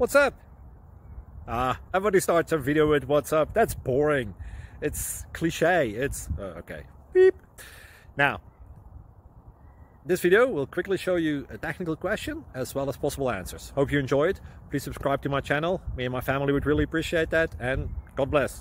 What's up? Everybody starts a video with what's up. That's boring. It's cliche. It's okay. Beep. Now, this video will quickly show you a technical question as well as possible answers. Hope you enjoyed. Please subscribe to my channel. Me and my family would really appreciate that, and God bless.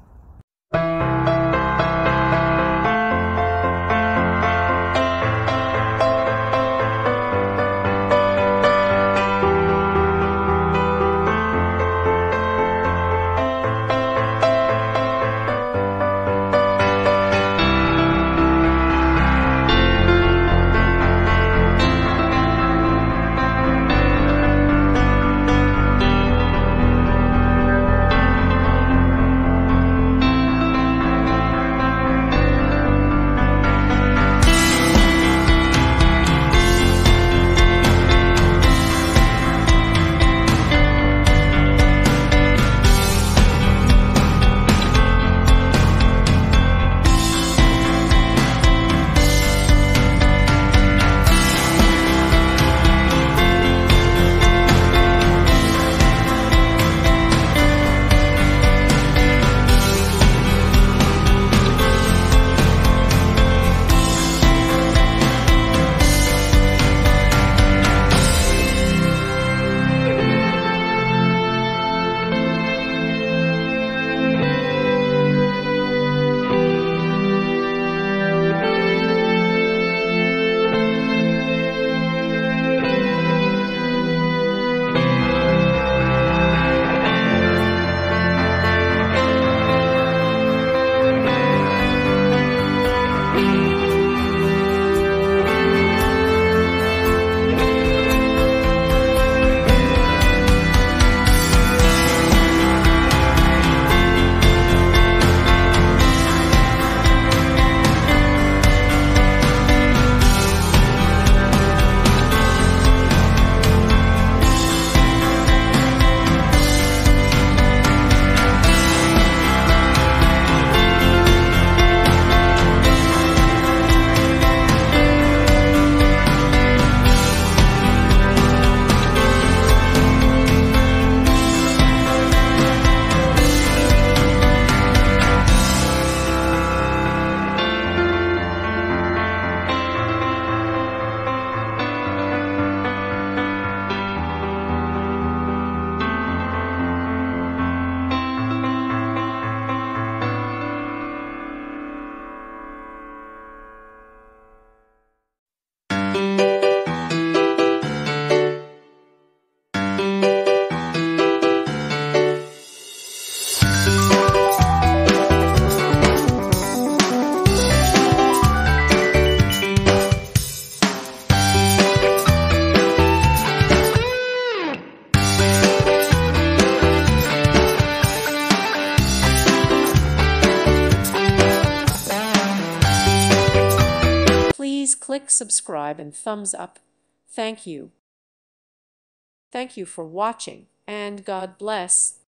Please click subscribe and thumbs up. Thank you. Thank you for watching, and God bless.